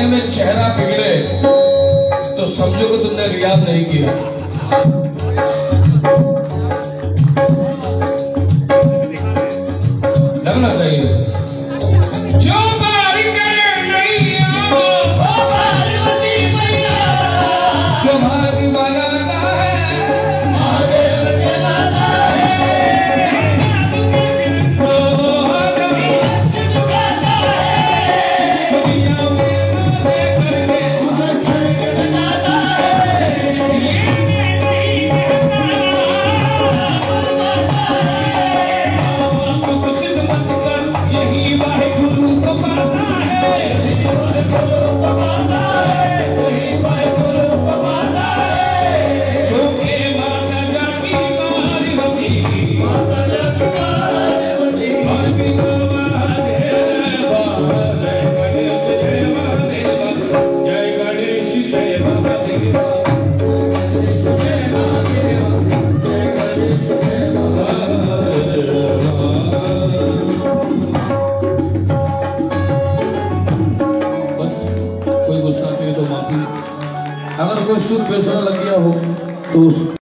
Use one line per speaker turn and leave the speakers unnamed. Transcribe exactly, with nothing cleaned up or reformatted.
में चेहरा बिगड़े तो समझो कि तुमने रियाज नहीं किया। लगना चाहिए जो बारी करे नहीं जो भागी बनाता है अगर कोई सुर बेसुरा लग गया हो तो